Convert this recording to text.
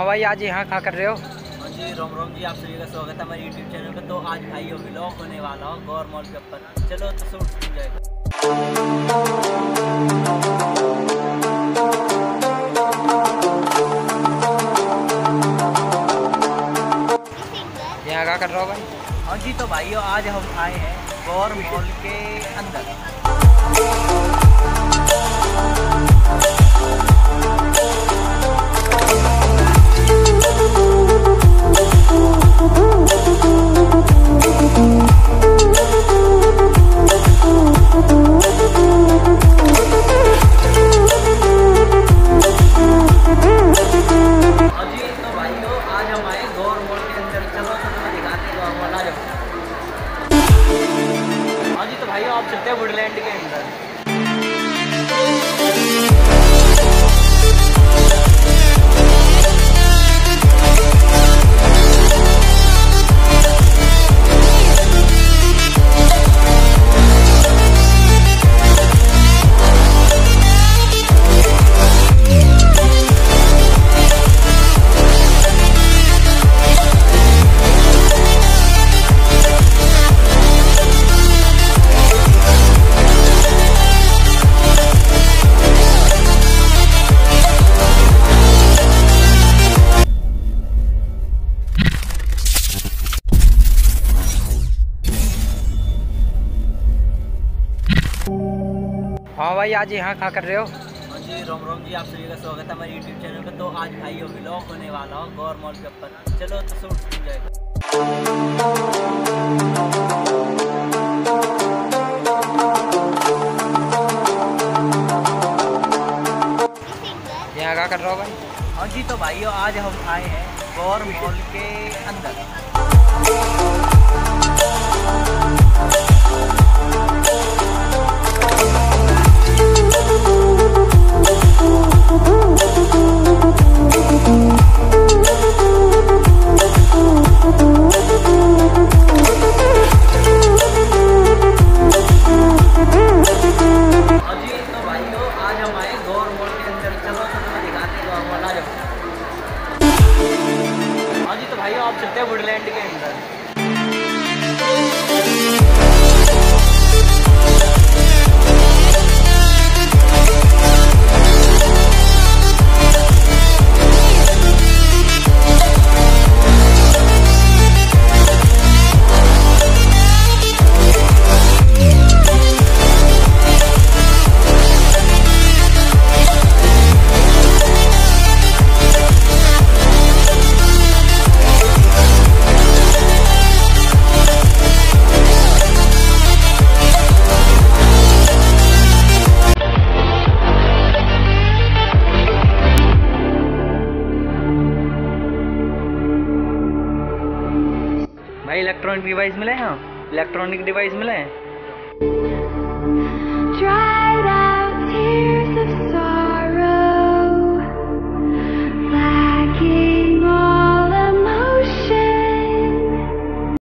हाँ भाई, आज यहाँ क्या कर रहे हो? हाँ जी, रोम रोम जी, आप सभी का स्वागत है हमारे यूट्यूब चैनल पे। तो आज भाई व्लॉग होने वाला हो गौर मॉल के ऊपर। चलो तो शूट हो जाएगा। यहाँ क्या कर रहे हो भाई? हाँ जी, तो भाइयों आज हम आए हैं गौर मॉल के अंदर। हाँ जी, तो भाइयों आप चलते हैं वुडलैंड के अंदर। हाँ भाई, आज यहाँ क्या कर रहे हो? हाँ जी, रोम रोम जी, आप सभी का स्वागत है हमारे यूट्यूब चैनल पे। तो आज भाई व्लॉग होने वाला हो गौर मॉल के ऊपर। चलो तो शूट हो जाएगा। यहाँ क्या कर रहे हो भाई? हाँ जी, तो भाइयों आज हम आए हैं गौर मॉल के अंदर। हाँ जी, तो भाइयों आप चलते हैं वुडलैंड के अंदर। भाई इलेक्ट्रॉनिक डिवाइस मिले हैं? इलेक्ट्रॉनिक डिवाइस मिले हैं?